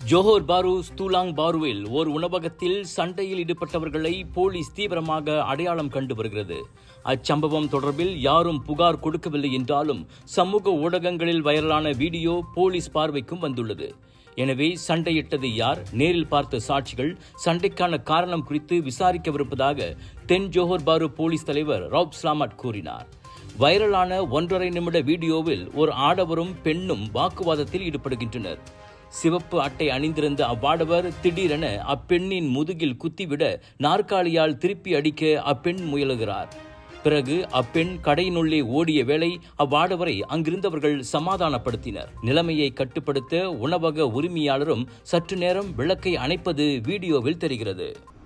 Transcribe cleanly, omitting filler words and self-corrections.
Johor பாரு ஸ்தூலாங் பாருவில் ஒரு உணவகத்தில் சண்டையில் ஈடுபட்டவர்களை போலீஸ் தீவிரமாக அடையாளம் கண்டு வருகிறது. அச்சம்பவம் தொடர்பில் யாரும் புகார் கொடுக்கவில்லை என்றாலும் சமூக ஊடகங்களில் வைரலான வீடியோ போலீஸ் பார்வைக்கும் வந்துள்ளது. எனவே சண்டையிட்டது யார், நேரில் பார்த்த சாட்சிகள், சண்டைக்கான காரணம் குறித்து விசாரிக்கவிருப்பதாக தென் ஜோஹர் பாரு போலீஸ் தலைவர் ரவுப் ஸ்லாமட் கூறினார். வைரலான 1.5 நிமிட வீடியோவில் ஒரு ஆடவரும் பெண்ணும் வாக்குவாதத்தில் ஈடுபடுகின்றனர். சிவப்பு அட்டை அணிந்திருந்த அவ்வாடவர் திடீரென அப்பெண்ணின் முதுகில் குத்திவிட நாற்காலியால் திருப்பி அடிக்க அப்பெண் முயலுகிறார். பிறகு அப்பெண் கடையினுள்ளே ஓடிய வேளை அவ்வாடவரை அங்கிருந்தவர்கள் சமாதானப்படுத்தினர். நிலைமையை கட்டுப்படுத்த உணவக உரிமையாளரும் சற்று நேரம் விளக்கை அணைப்பது வீடியோவில் தெரிகிறது.